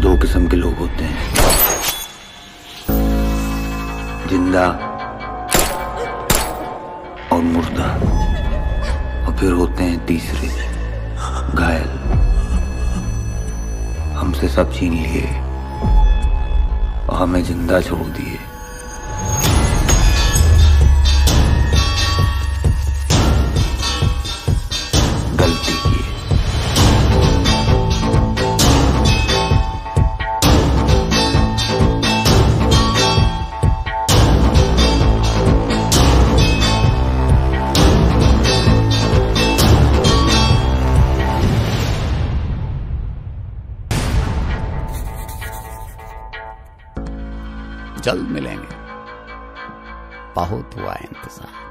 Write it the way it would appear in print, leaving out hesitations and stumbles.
दो किस्म के लोग होते हैं, जिंदा और मुर्दा, और फिर होते हैं तीसरे, घायल। हमसे सब छीन लिए और हमें जिंदा छोड़ दिए। गलती की। जल्द मिलेंगे, बहुत हुआ इंतजार।